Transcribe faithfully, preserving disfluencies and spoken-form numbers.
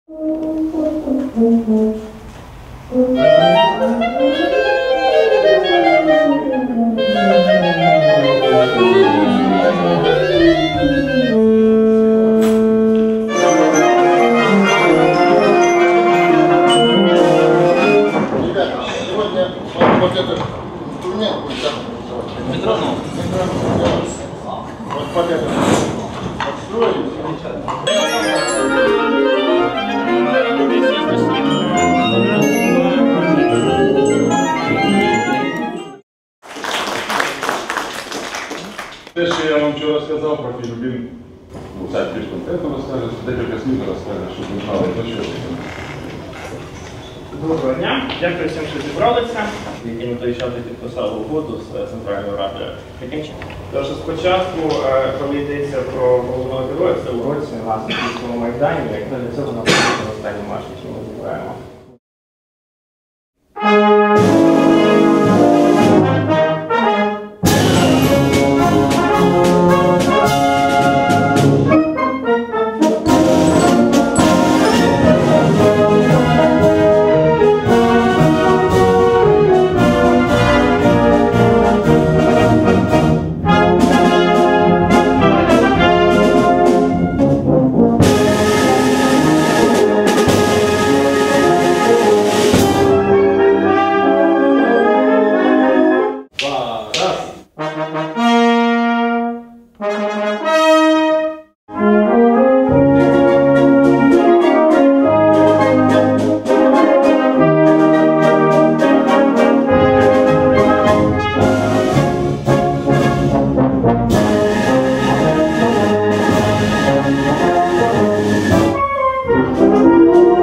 Те, що я вам вчора сказав про Філіппін, це більш конкретно розкаже, декілька слів розкаже, щоб ви знали, про що це. Доброго дня, дякую всім, що зібралися, які на той час підписали угоду з Центральною Радою. Тож спочатку, коли йдеться про головного героя, це у році на Софійському майдані, як для цього нам потрібен останній марш, який ми збираємо. Thank you.